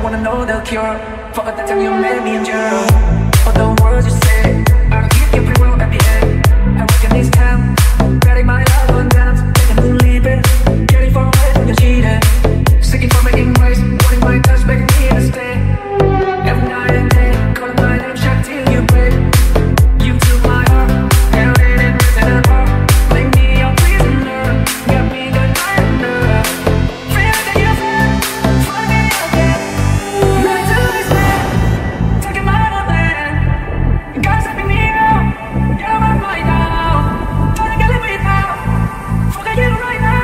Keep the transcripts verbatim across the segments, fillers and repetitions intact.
wanna know the cure for all the time you made me endure. All the words you say, I'll give you free will at the end. I reckon this time, betting my love on dance, making you leave it, getting far away from your cheating, seeking for my embrace, wanting my touch, begging me to stay. Every night and day, calling my name, shout till you break. You took my heart, held it and ripped it apart, made me your prisoner, got me good night and day. Feel that you said, find me again. Night to this man, taking my own land. You gotta set me out, you're my mind now. Trying to get it without, forget you right now.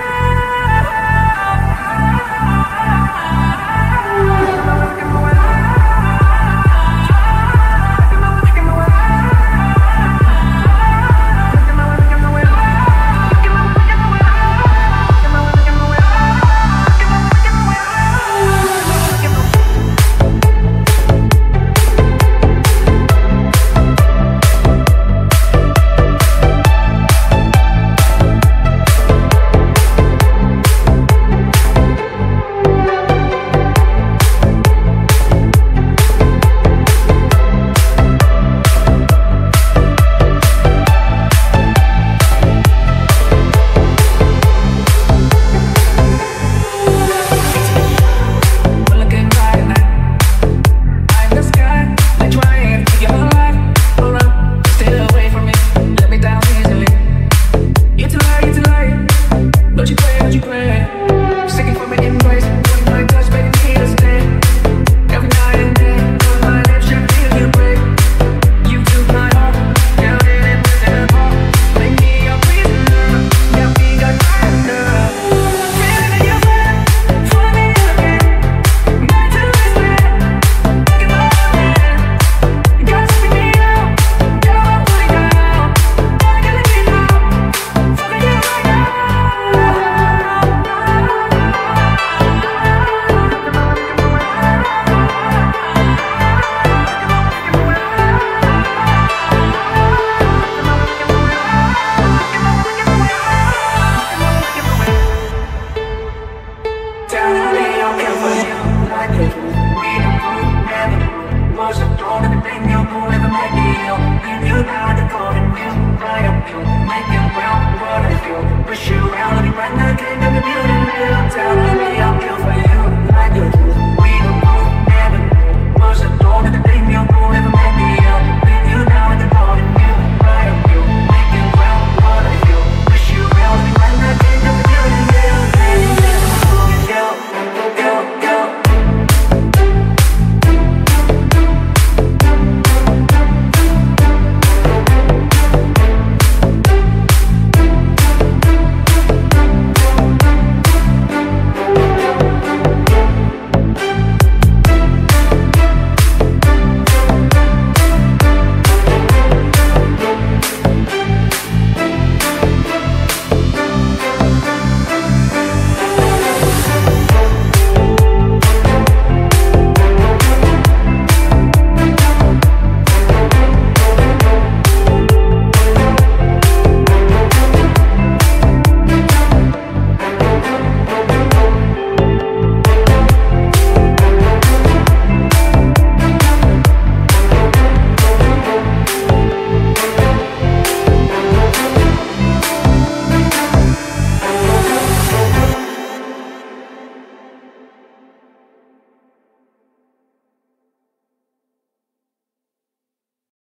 Push you around, let me run the game, let me build it real. Tell me